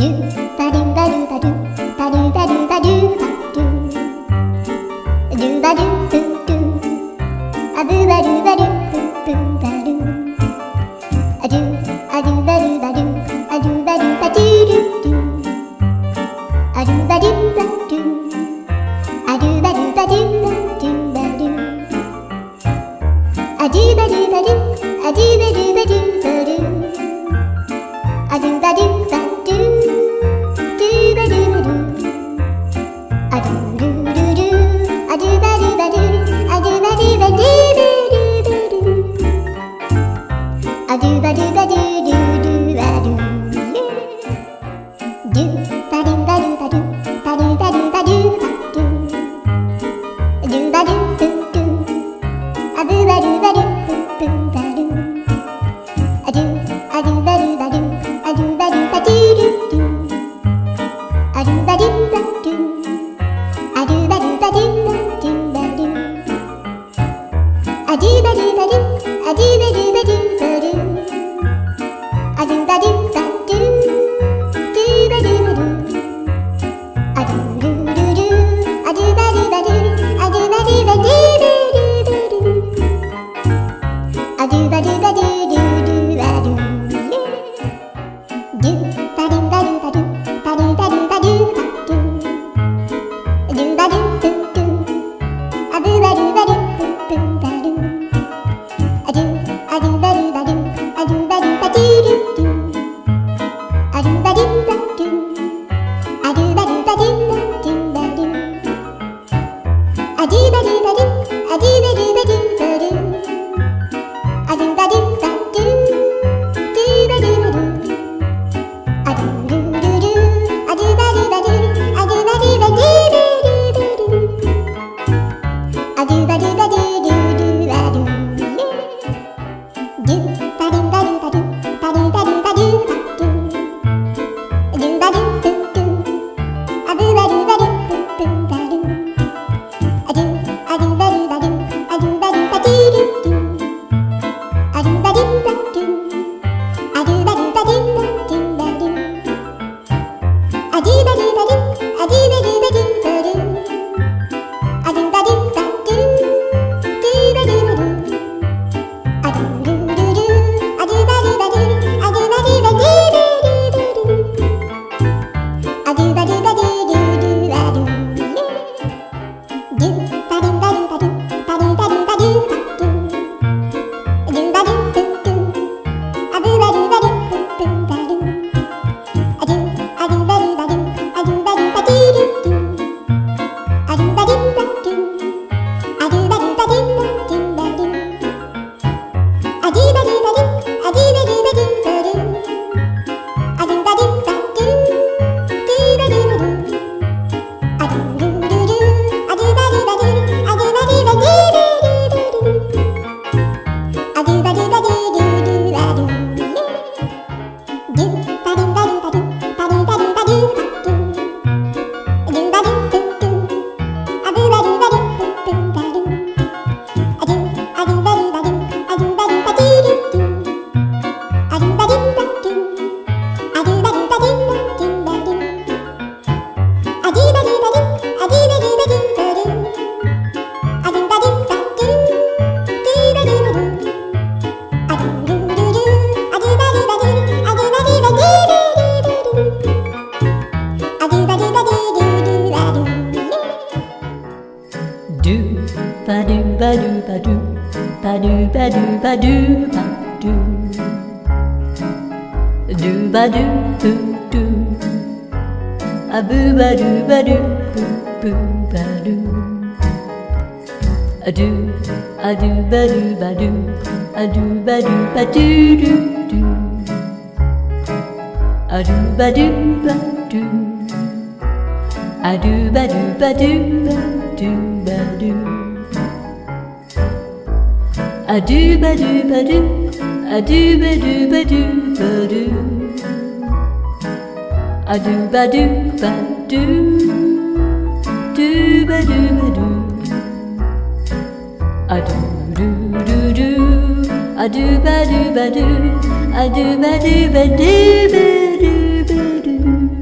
A-do-ba-do-ba-do, a-do-ba-do-ba-do-ba-do-ba-do.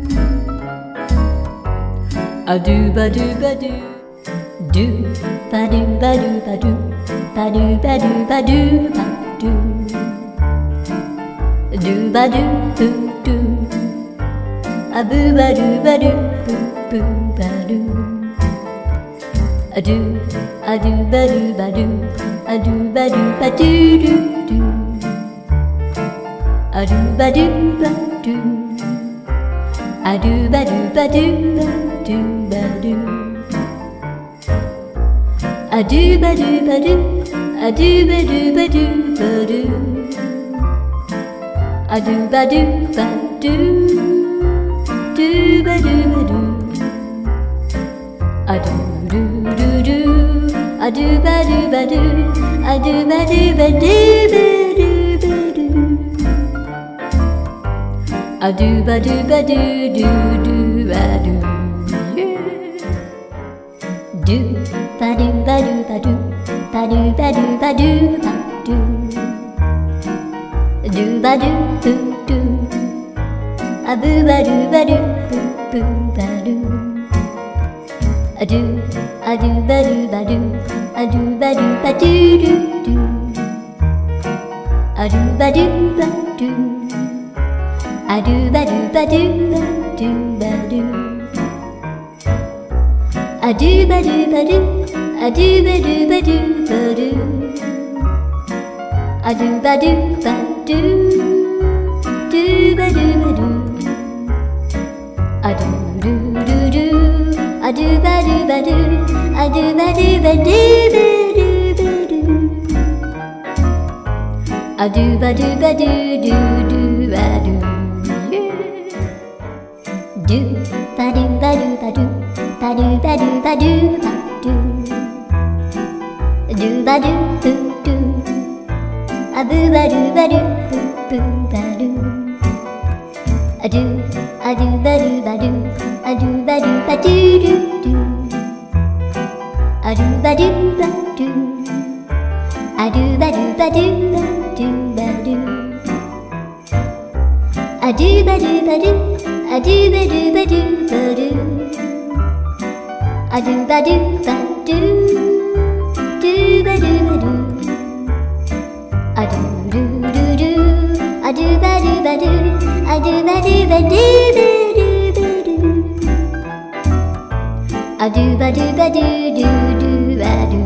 a do ba do ba do, do ba do ba do ba do, ba do ba do ba do ba do, do ba do do do, a boo ba do ba do boo boo ba do, a do ba do ba do, a do ba do ba do do do, a do ba do ba do, a do ba do ba do ba do ba do, a do ba do ba do, a do ba do ba do ba do, a do ba do ba do, do ba do ba do, a do do do do, a do ba do ba do, a do ba do ba do ba do ba do, a do ba do ba do do do ba do, do ba do ba do ba do, ba do ba do ba do ba do, do ba do do do, a boo ba do ba do boo boo ba do, a do ba do ba do, a do ba do ba do do do, a do ba do ba do, a do ba do ba do ba do ba do, a do ba do ba do, a do ba do ba do ba do, a do ba do ba do, do ba do ba do, a do do do do, a do ba do ba do, a do ba do ba do ba do ba do, a do ba do ba do do do ba do, do ba do ba do ba do, ba do ba do ba do ba do, do ba do do do, a boo ba do ba do boo boo ba do, a do ba do ba do, a do ba do ba do do do, a do ba do ba do, a do ba do ba do ba do ba do, a do ba do ba do, a do ba do ba do ba do, a do ba do ba do, do ba do ba do, a do do do do, a do ba do ba do, a do ba do ba do ba do ba do, a do ba do ba do do do ba do,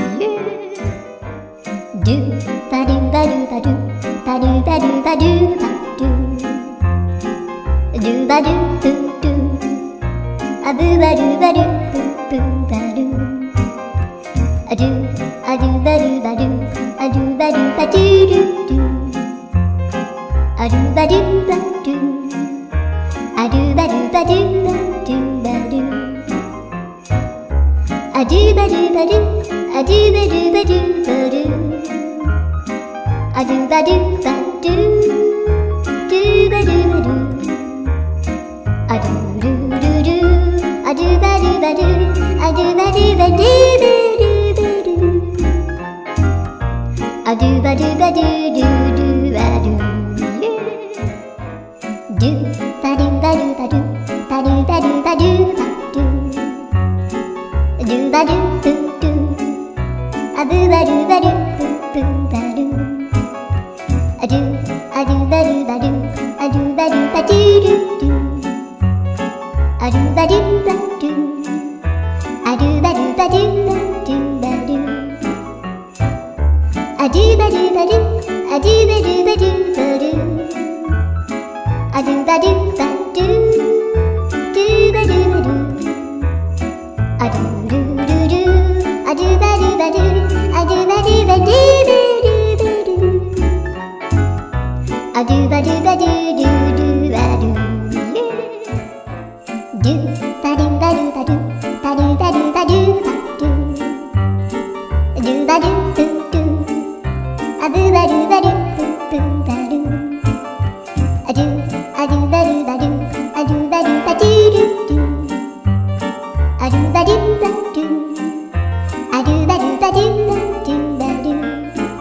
do ba do ba do ba do, ba do ba do ba do ba do, do ba do do do, a boo ba do ba do boo boo ba do, a do ba do ba do, a do ba do ba do do do, a do ba do ba do, a do ba do ba do ba do ba do, a do ba do ba do, a do ba do ba do ba do, a do ba do ba do, do ba do ba do, a do do do do, a do ba do ba do, a do ba do ba do ba do ba do, a do ba do ba do do do ba do, do ba do ba do ba do, ba do ba do ba do ba do, do ba do do do, a boo ba do ba do boo boo ba do, a do ba do ba do, a do ba do ba do do do, a do ba do ba do, a do ba do ba do ba do ba do, a do ba do ba do, a do ba do ba do ba do, a do ba do ba do, do ba do ba do, a do do do do, a do ba do ba do, a do ba do ba do ba do ba do, a do ba do ba do do do ba do, do ba do ba do ba do, ba do ba do ba do ba do, do ba do do do, a boo ba do ba do boo boo ba do, a do ba do ba do, a do ba do ba do do do, a do ba do ba do, a do ba do ba do ba do ba do,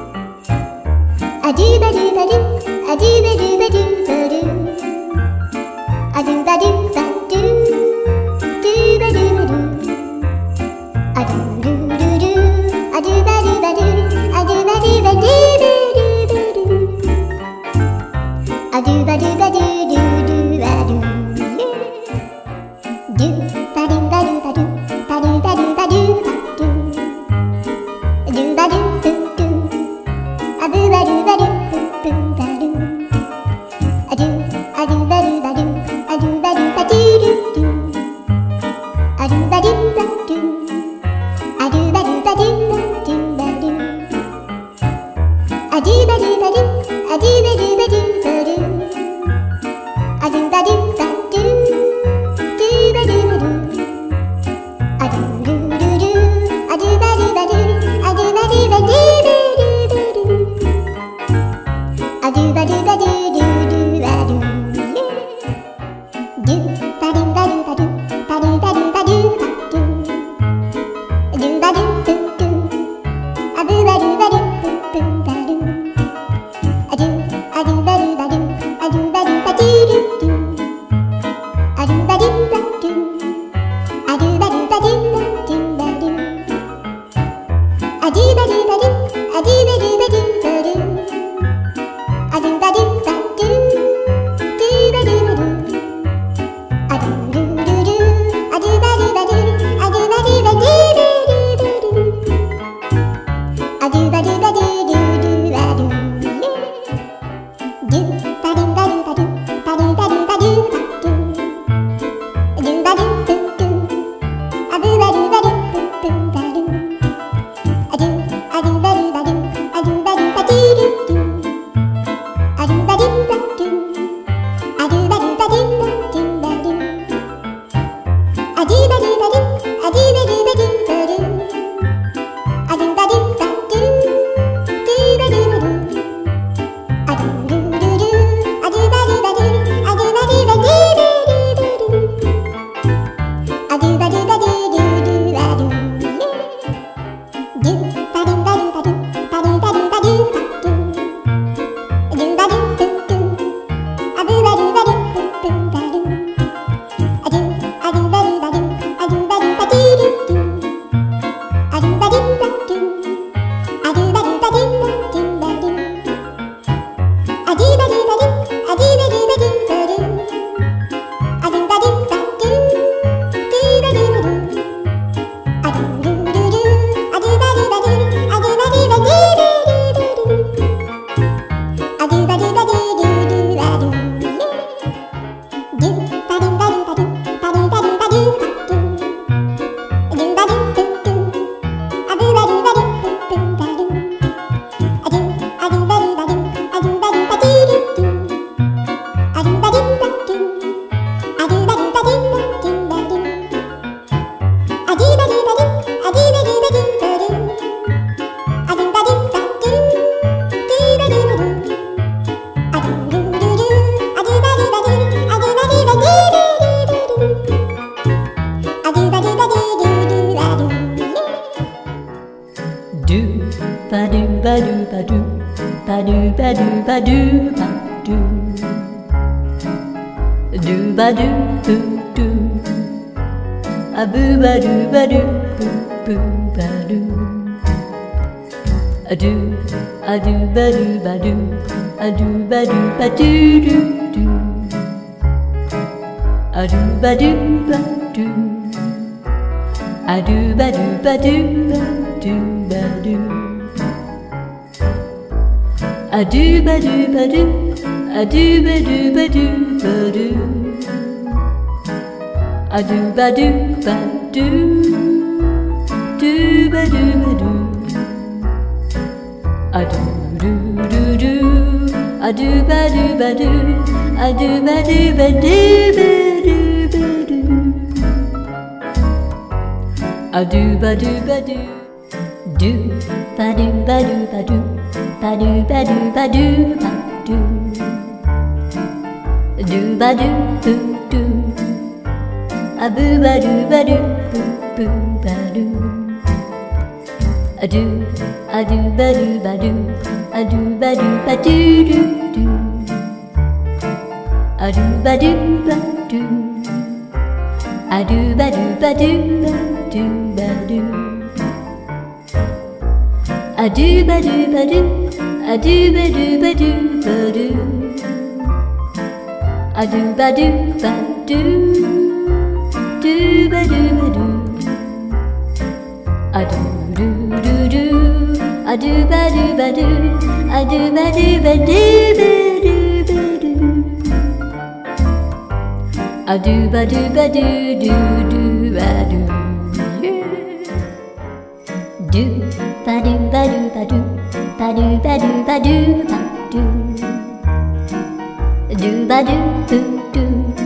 Do ba do do do.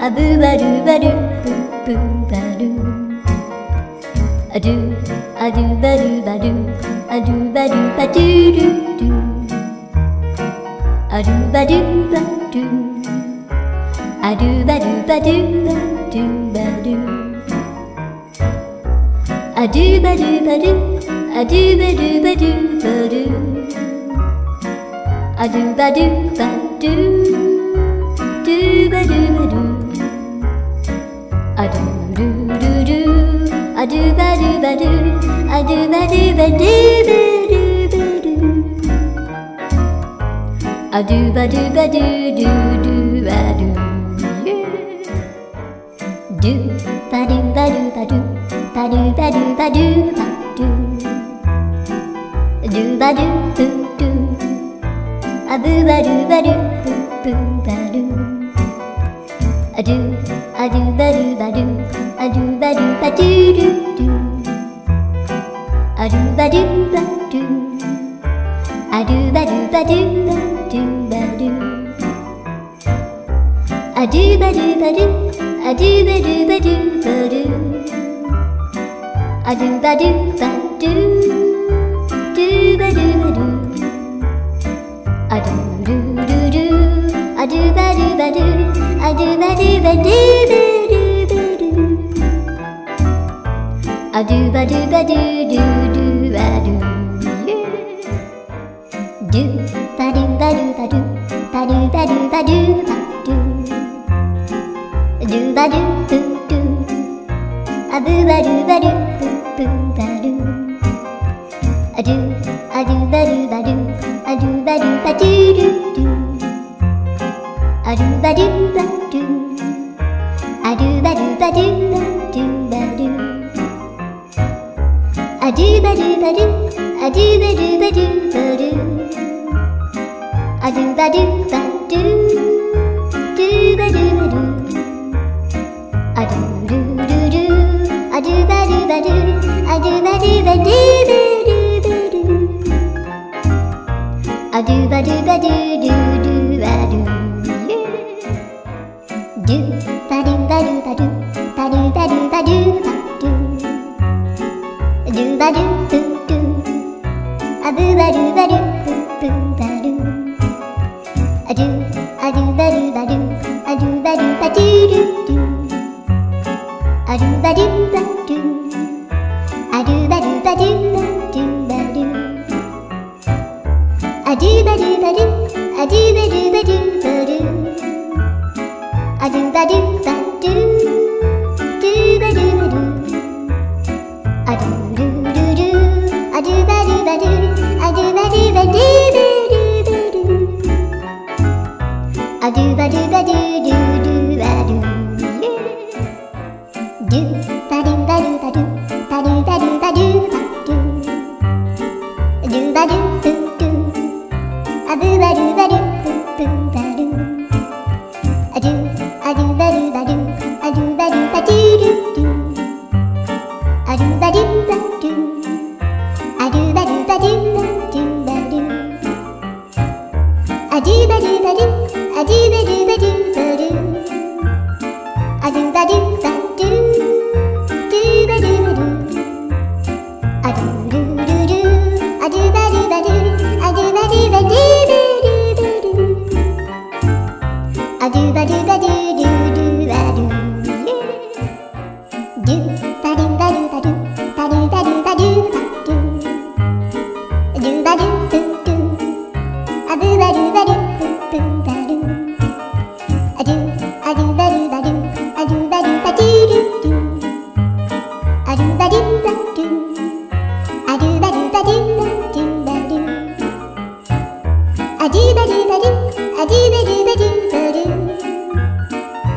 あぶばるばるぷぷばるあるあるばるばるあるばるばるるるあるばるばるあるばるばるばるばるあるばるばるあるばるばるばるあるばるばるるばるばるあるるるるあるばるばるあるばるばるばるあるばるばるるるあるドゥバルバルバルバルバルバルバルドゥバルブドゥあぶばるばるブブバルあるあるばるばるあるばるばるるるあるばるばるあるばるばるばるばるあるばるばるあるばるばるばるあるばるばるるばるばるあるるるるあるばるばるあるばるばるばるあるばるばるるるあるドゥバルバルバルバルバルバルバルドゥバルブドゥあぶばるばるブブバルあるあるばるばるあるばるばるるるあるばるばるあるばるばるばるばるあるばるばるあるばるばるばるあるばるばるるばるばるあるるるるあるばるばるあるばるばるばるあるばるばるるるあるドゥバルバルバルバルバルバルバルドゥバルブドゥあぶばるばるブブバルあるあるばるばるあるばるばるるるあるばるばるあるばるばるばるばるあるばるばるあるばるばるばるあるばるばるるばるばるあるるるるあるばるばるあるばるばるばるあるばるばるるるあるドゥバルバルバルバルバルバルバルドゥバルブドゥあぶばるばるブブバルあるあるばるばるあるばるばるるるあるばるばるあるばるばるばるばるあるばるばるあるばるばるばるあるばるばるあ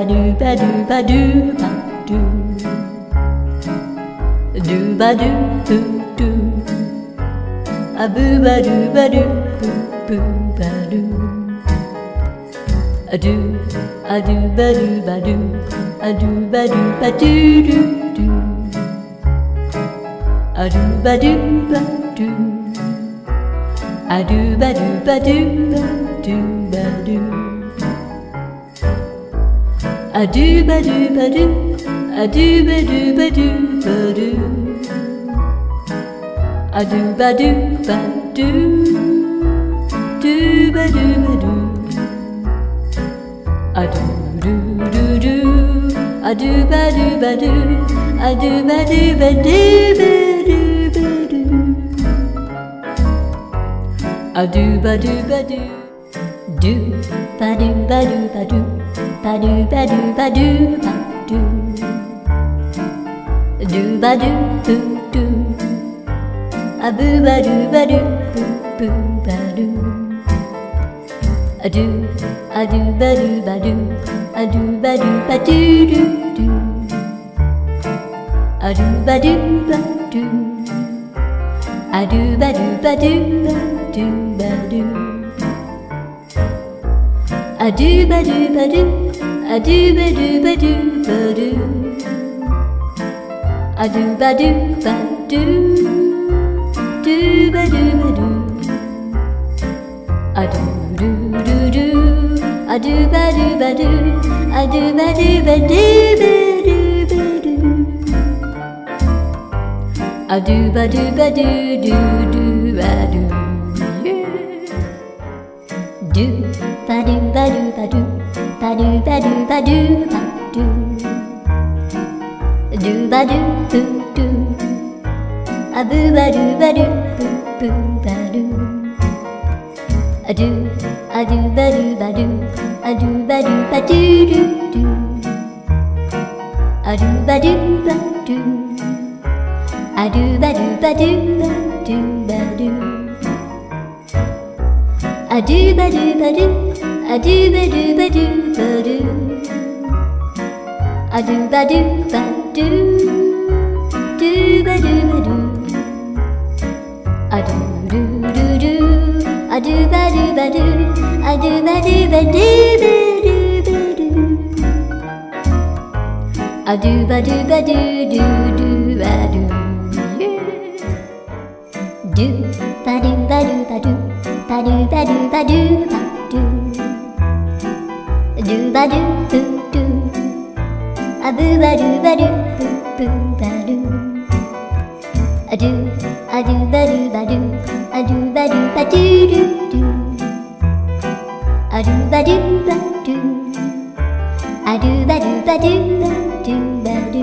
do ba do ba do ba do. Do ba do do do. A boo ba do ba do boo boo ba do. A do ba do ba do. A do ba do ba do do do. A do ba do ba do. A do ba do ba do ba do ba do. A do ba do ba do. A do ba do ba do ba do. A do ba do ba do. Do ba do ba do. A do do do do. A do ba do ba do. A do ba do ba do ba do ba do. A do ba do ba do. Do ba do ba do ba do. Ba do ba do ba do ba do. Do ba do do do. A boo ba do ba do boo boo ba do. A do ba do ba do. A do ba do ba do do do. A do ba do ba do. A do ba do ba do ba do ba do. A do ba do ba do. A do ba do ba do ba do. A do ba do ba do. Do ba do ba do. A do do do do. A do ba do ba do. A do ba do ba do ba do ba do. A do ba do ba do do do ba do. Do ba do ba do ba do. Ba do ba do ba do ba do. Do ba do do do. A boo ba do ba do boo boo ba do. A do ba do ba do. A do ba do ba do do do. A do ba do ba do. A do ba do ba do ba do ba do. A do ba do ba do. A do ba do ba do ba do. A do ba do ba do. Do ba do ba do. A do do do do. A do ba do ba do. A do ba do ba do ba do ba do. A do ba do ba do do do ba do. Do ba do ba do ba do. Ba do ba do ba do ba do. Do ba do do do. A boo ba do ba do boo boo ba do. A do ba do ba do. A do ba do ba do do do. A do ba do ba do. A do ba do ba do ba do ba do.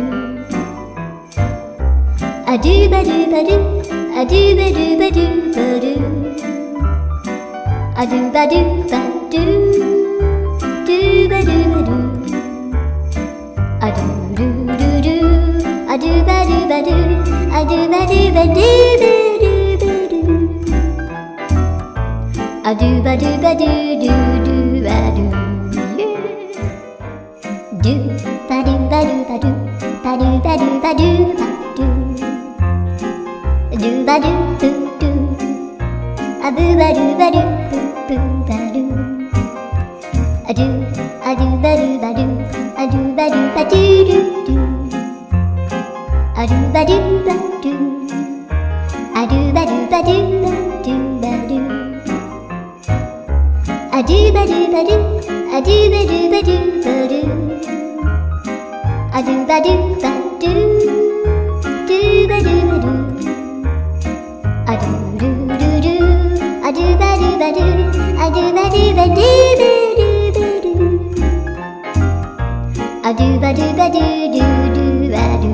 A do ba do ba do. A do ba do ba do ba do. A do ba do ba do. Do ba do ba do. A do do do do. A do ba do ba do. A do ba do ba do ba do ba do. A do ba do ba do do do ba do. Do ba do ba do ba do. Ba do ba do ba do ba do. Do ba do do do. A boo ba do ba do boo boo ba do. A do ba do ba do. A do ba do ba do do do. A do ba do ba do. A do ba do ba do ba do ba do. A do ba do ba do. A do ba do ba do ba do. A do ba do ba do. Do ba do ba do. A do do do do. A do ba do ba do. A do ba do ba do ba do ba do. A do ba do ba do do do ba do.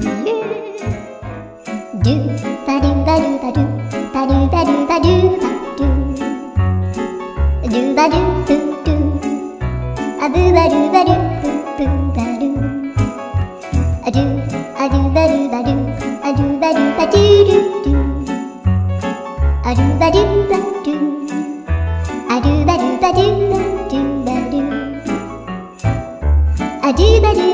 Do ba do ba do ba do. Ba do ba do ba do ba do. Do ba do do do. A boo ba do ba do boo boo ba do. A do ba do ba do. A do ba do ba do do do. A do ba do ba do. A do ba do ba do ba do ba do. A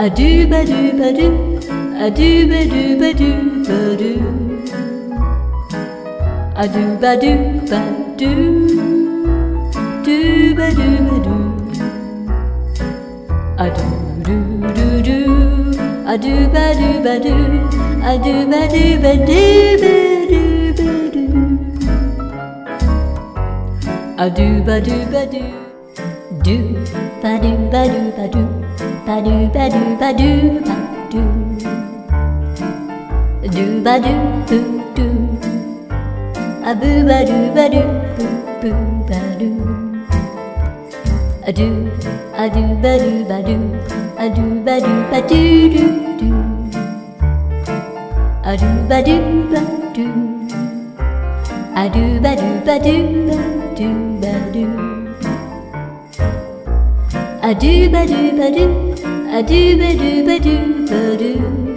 a do ba do ba do, a do ba do ba do ba do, a do ba do ba do, do ba do ba do, a do do do do, a do ba do ba do, a do ba do ba do ba do ba do, a do ba do ba do, do ba do ba do ba do, ba do ba do ba do ba do, do ba do do do, a boo ba do ba do boo boo ba do, a do ba do ba do, a do ba do ba do do do, a do ba do ba do, a do ba do ba do ba do ba do, a do ba do ba do, a do ba do ba do ba do,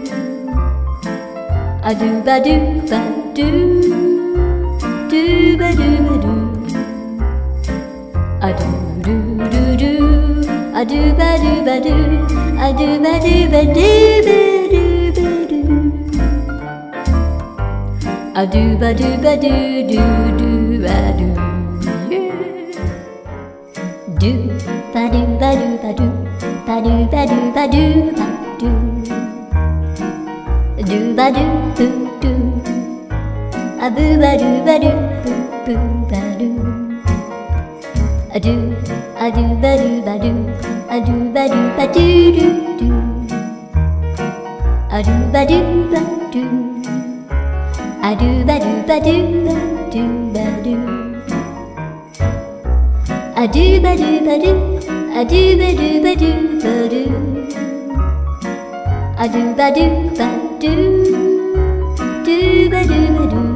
a do ba do ba do, do ba do ba do, a do do do do, a do ba do ba do, a do ba do ba do ba do ba do, a do ba do ba do do do ba do, do ba do ba do ba do, ba do ba do ba do ba do, do ba do do do, a boo ba do ba do boo boo ba do, a do ba do ba do, a do ba do ba do do do, a do ba do ba do, a do ba do ba do ba do ba do, a do ba do ba do, a do ba do ba do ba do, a do ba do ba do, do ba do ba do,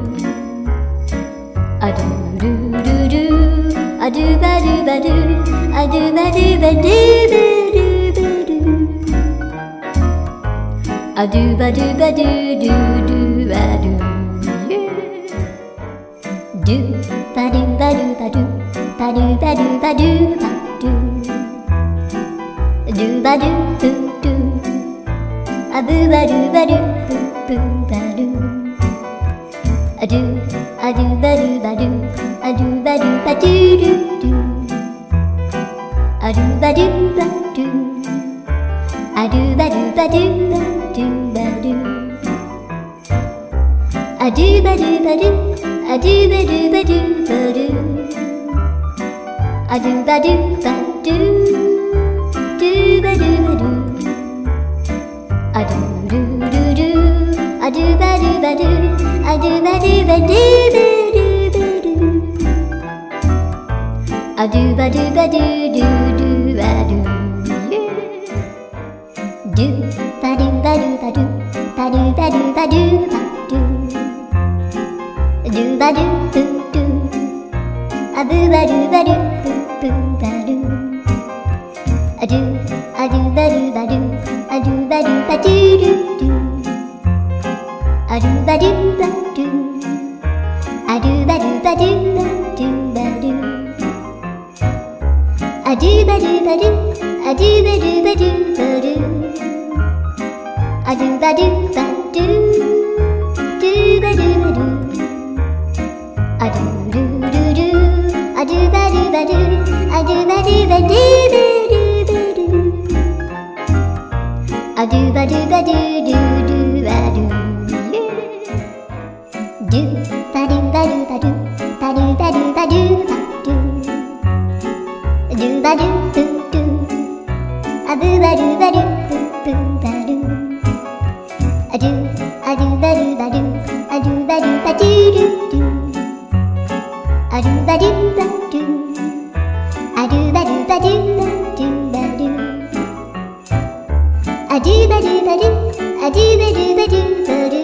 a do do do do, a do ba do ba do, a do ba do ba do ba do ba do, a do ba do ba do do do ba do, do ba do ba do ba do, ba do ba do ba do ba do, do ba do do do, a boo ba do ba do boo boo ba do, a do ba do ba do, a do ba do ba do do do, a do ba do ba do, a do ba do ba do ba do ba do, a do ba do ba do, a do ba do ba do ba do, a do ba do ba do, do ba do ba do, a do do do do, a do ba do ba do, a do ba do ba do ba do ba do, a do ba do ba do do do ba do, do ba do ba do ba do, ba do ba do ba do ba do, do ba do do do, a boo ba do ba do boo boo ba do, a do ba do ba do, a do ba do ba do do do, a do ba do ba do, a do ba do ba do ba do ba do, a do ba do ba do, a do ba do ba do ba do, a do ba do ba do, do ba do ba do, a do do do do, a do ba do ba do, a do ba do ba do ba do ba do, a do ba do ba do do do ba do, do ba do ba do ba do, ba do ba do ba do ba do, do ba do do do, a boo ba do ba do boo boo ba do, a do ba do ba do, a do ba do ba do do do, a do ba do ba do, a do ba do ba do ba do ba do, a do ba do ba do, a do ba do ba do ba do,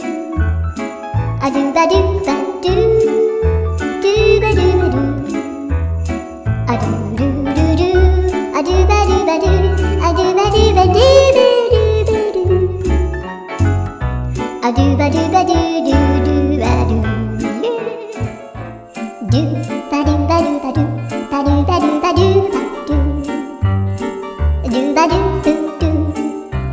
a do ba do ba do, do ba do ba do, a do do do do, a do ba do ba do, a do ba do ba do ba do ba do, a do ba do ba do do do ba do, do ba do ba do ba do, ba do ba do ba do ba do, do ba do do do,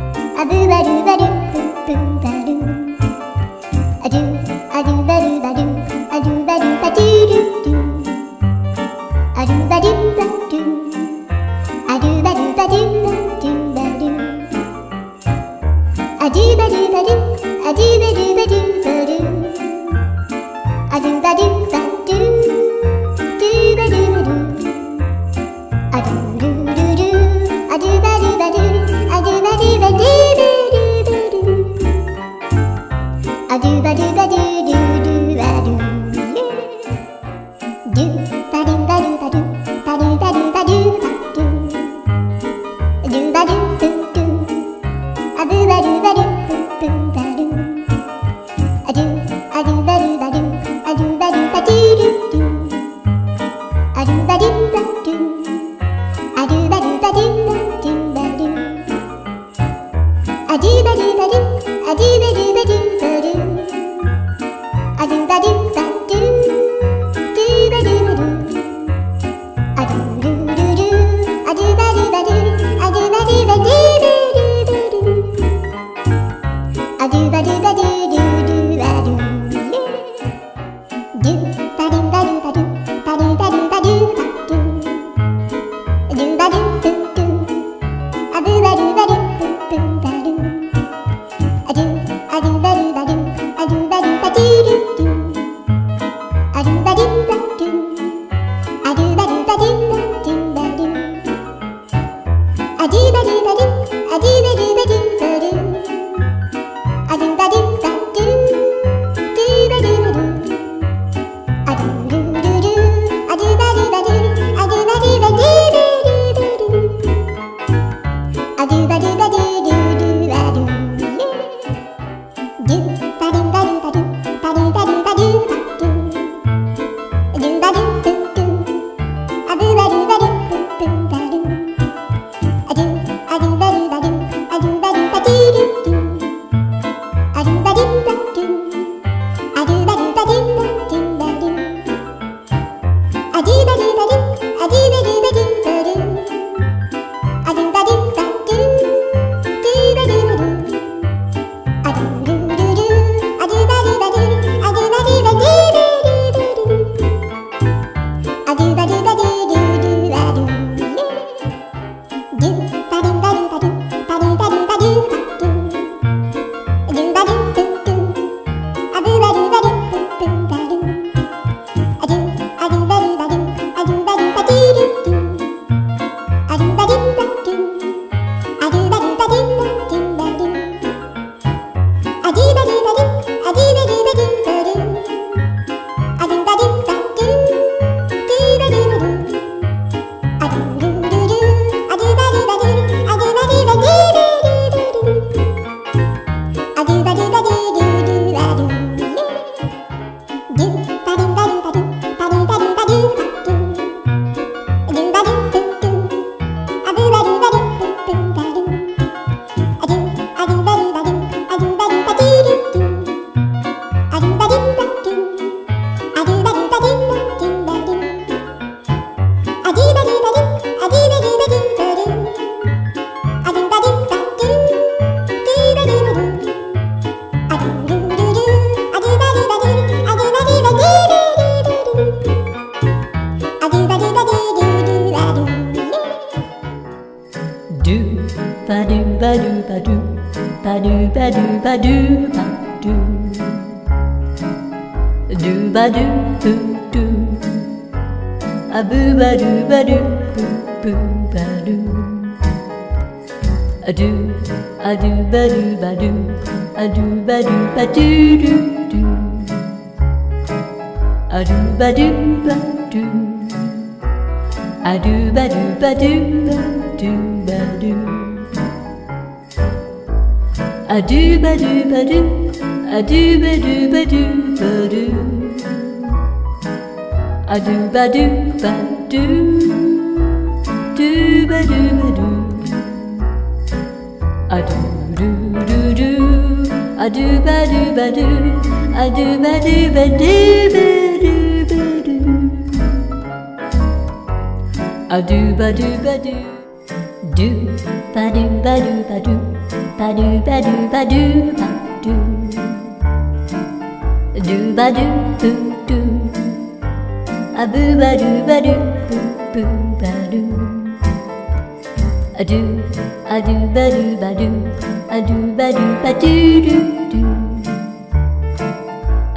Adu, adu, badu, badu, adu, badu, badu, do,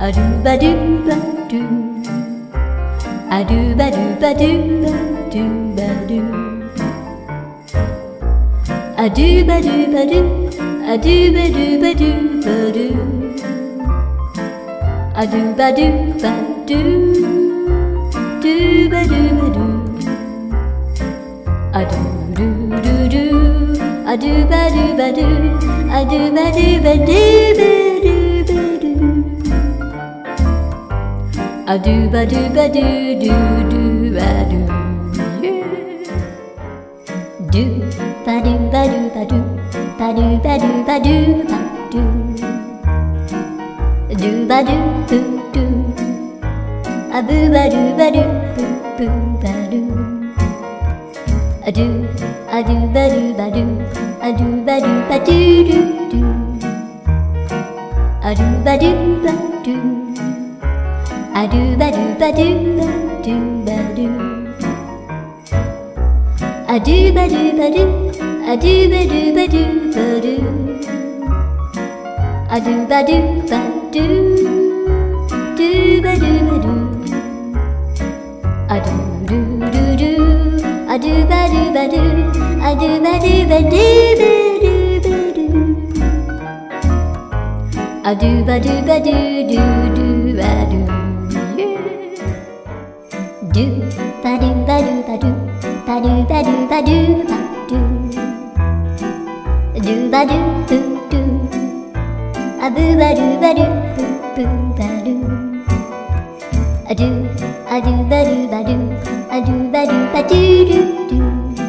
a do ba do ba do, a do ba do ba do ba do ba do, a do ba do ba do, a do ba do ba do ba do, a do ba do ba do, do ba do ba do, a do do do do, a do ba do ba do, a do ba do ba do ba do ba do, a do ba do ba do do do ba do, do ba do ba do ba do, ba do ba do ba do ba do, do ba do do do, a boo ba do ba do boo boo ba do, a do ba do ba do, a do ba do ba do do do, a do ba do ba do, a do ba do ba do ba do ba do, a do ba do ba do, a do ba do ba do ba do, a do ba do ba do, do ba do ba do, a do do do do, a do ba do ba do, a do ba do ba do ba do ba do, a do ba do ba do do do ba do, do ba do ba do ba do, ba do ba do ba do ba do, do ba do do do, a boo ba do ba do boo boo ba do, a do ba do ba do, a do ba do ba do do do,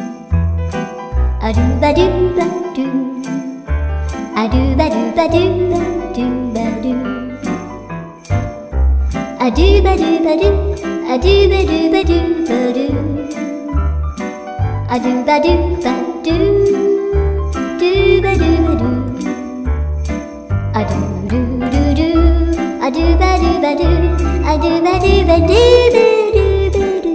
a do ba do ba do, a do ba do ba do ba do ba do, a do ba do ba do, a do ba do ba do ba do, a do ba do ba do, do ba do ba do, a do do do do, a do ba do ba do, a do ba do ba do ba do ba do,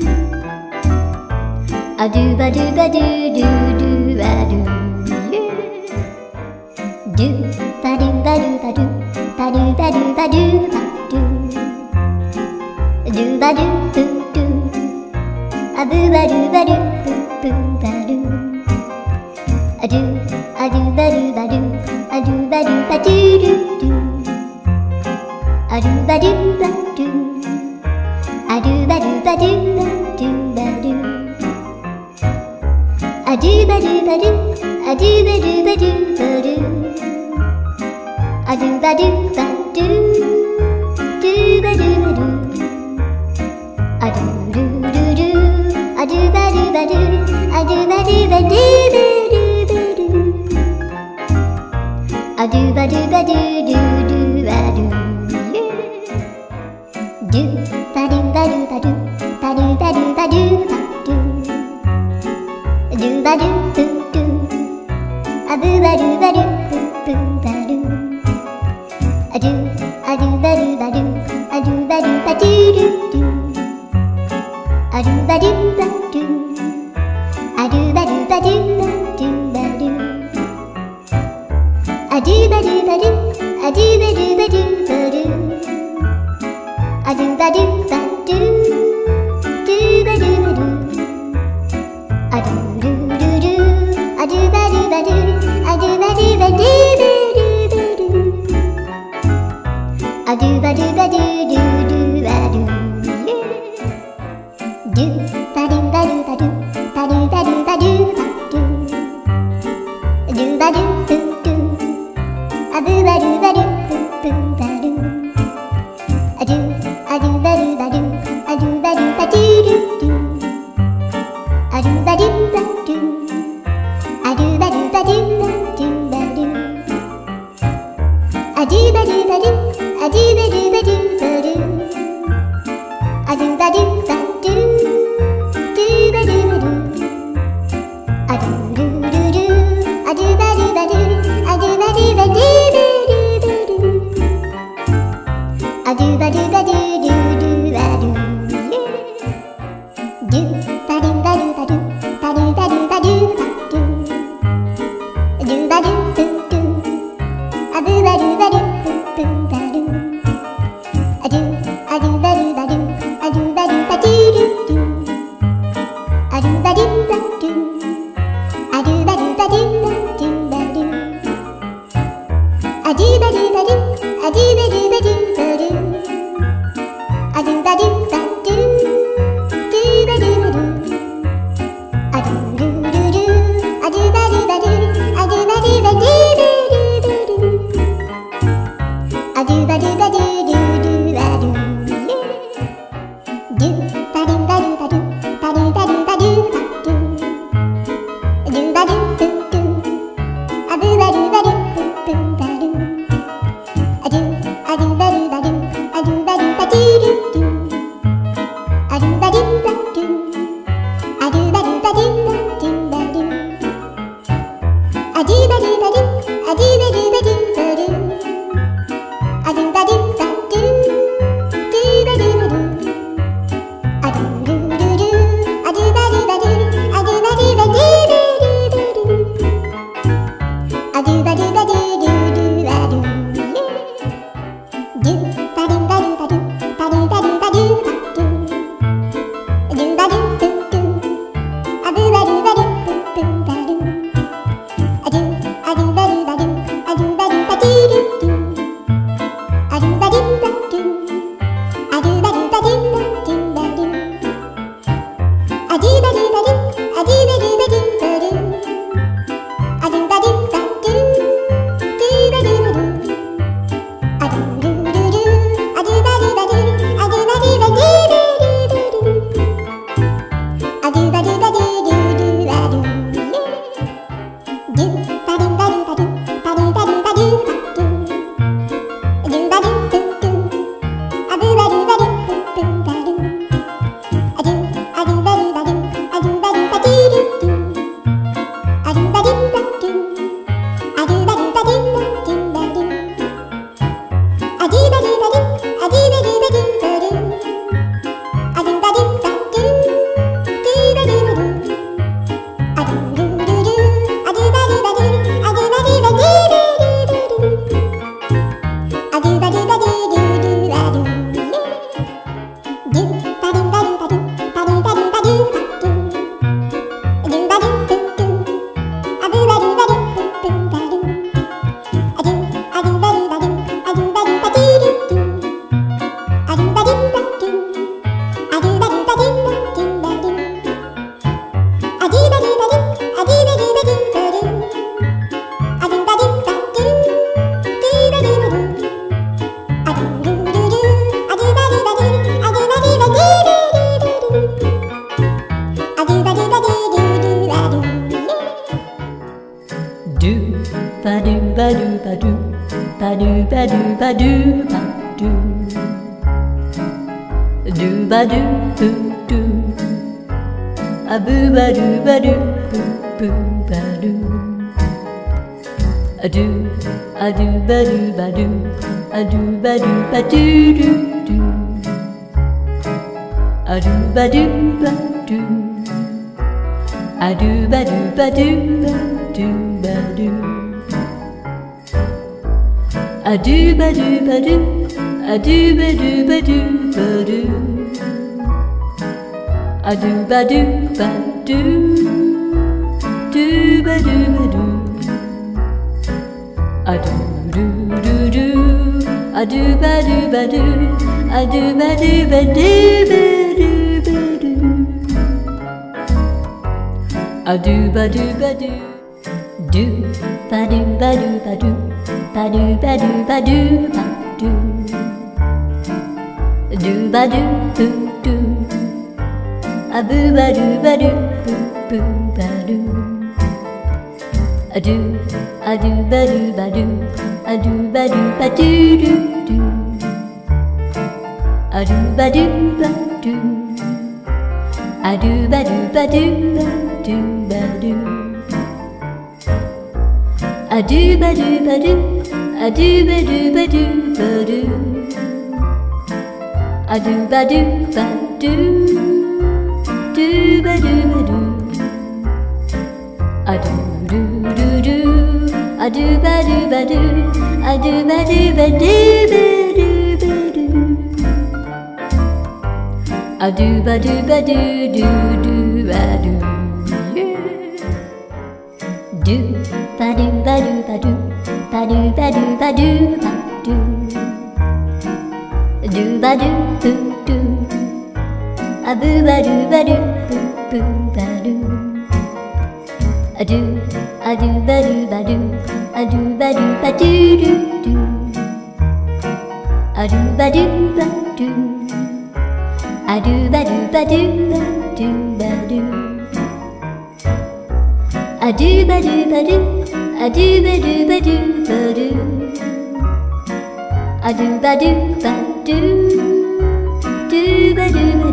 a do ba do ba do do do ba do, do ba do ba do ba do, ba do ba do ba do ba do, do ba do do do, a boo ba do ba do boo boo ba do, a do ba do ba do, a do ba do ba do do do, a do ba do ba do, a do ba do ba do ba do ba do, a do ba do ba do, a do ba do ba do ba do, a do ba do ba do, do ba do ba do, a do do do do, a do ba do ba do, a do ba do ba do ba do ba do, a do ba do ba do do do ba do, do ba do ba do ba do, ba do ba do ba do ba do, do ba do do do, a boo ba do ba do boo boo ba do, a do ba do ba do, a do ba do ba do do do, a do ba do ba do, a do ba do ba do ba do ba do, a do ba do ba do, a do ba do ba do ba do, a do ba do ba do, do ba do ba do, a do do do do, a do ba do ba do, a do ba do ba do ba do ba do, a do ba do ba do do do ba do, do ba do ba do ba do, ba do ba do ba do ba do, do ba do do do, a boo ba do ba do boo boo ba do, a do ba do ba do, a do ba do ba do do do, a do ba do ba do, a do ba do ba do ba do ba do, a do ba do ba do, a do ba do ba do ba do, a do ba do ba do, do ba do ba do, a do do do do, a do ba do ba do, a do ba do ba do ba do ba do, a do ba do ba do do do ba do, do ba do ba do ba do, ba do ba do ba do ba do, do ba do do do, a boo ba do ba do boo boo ba do, Do ba do ba do ba do ba do ba do ba do あるばるばるあるばるばるばるばるあるばるばるあるばるばるばるあるばるばるルバルバル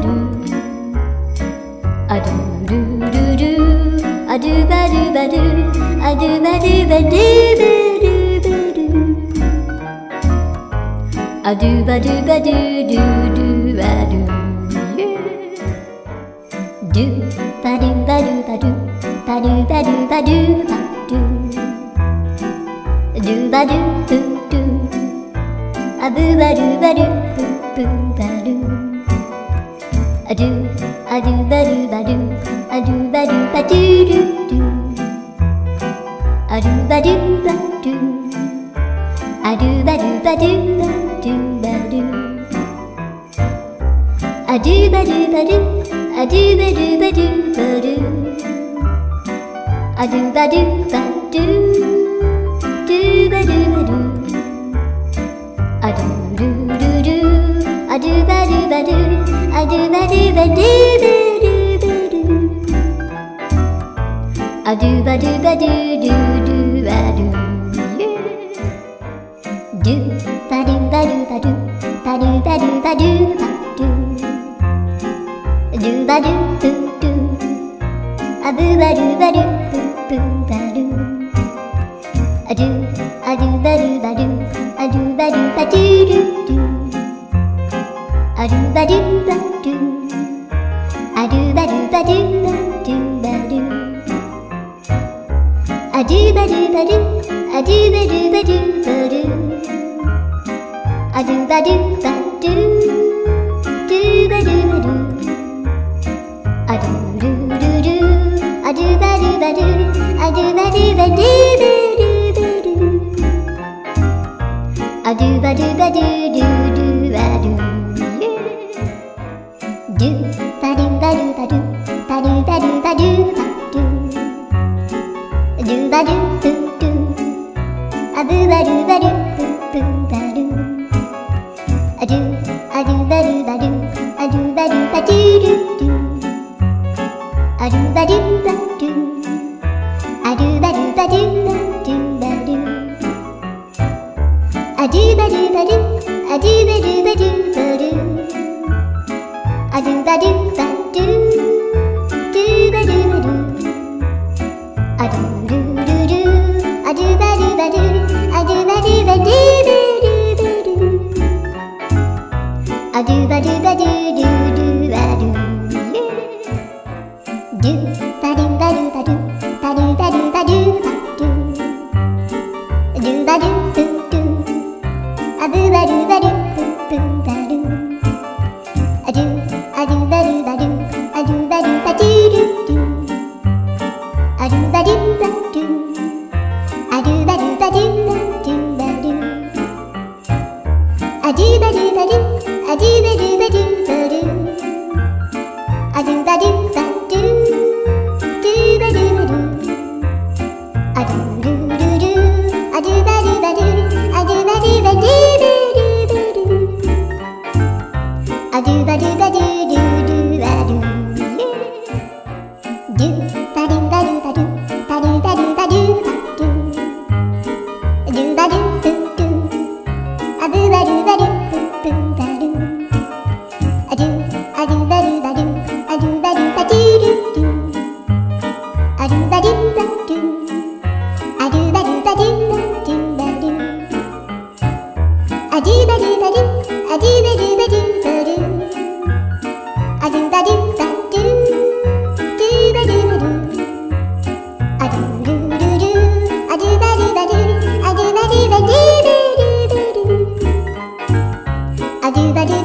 あるるるるあるばるばるあるばるばるばるあるばるばるルルあるルバルバルバルバルバルバルバルルバルブルあぶばるばるブバルあるあるばるばるあるばるばるるるあるばるばるあるばるばるばるばるあるばるばるあるばるばるばるあるばるばるルバルバルあるるるるあるばるばるあるばるばるばるあるばるばるルルあるルバルバルバルバルバルバルバルルバルブルあぶばるばるブバルあるあるばるばるあるばるばるるるあるばるばるあるばるばるばるばるあるばるばるあるばるばるばるあるばるばるルバルバルあるるるるあるばるばるあるばるばるあるばるばるルルあるルバルバルバルバルバルバルルバルブルあぶばるばるブバルあるあるばるばるあるばるばるルルあるばるばるあるばるばるばるばるあるばるばるあるばるばるばるあるばるばるルバルバルあるるるるあるばるばるあるばるばるあるばるばるルルあるルバルバルバルバルバルバルルバルブルあぶばるばるブバルあるあるばるばるあるばるばるルルあるばるばるあるばるばるばるばるあるばるばるあるばるばるばるあるばるばるルバルバルあるるるるあるばるばるあるばるばるあるばるばるルルあるルバルバルバルバルバルバルルバルブルあぶばるばるブバルあるあるばるばるあるばるばるルルあるばるばるあるばるばるばるばるあるばるばるあるばるばるばるあるばるばるルバルバルあるるるるあるばるばるあるばるばるあるばる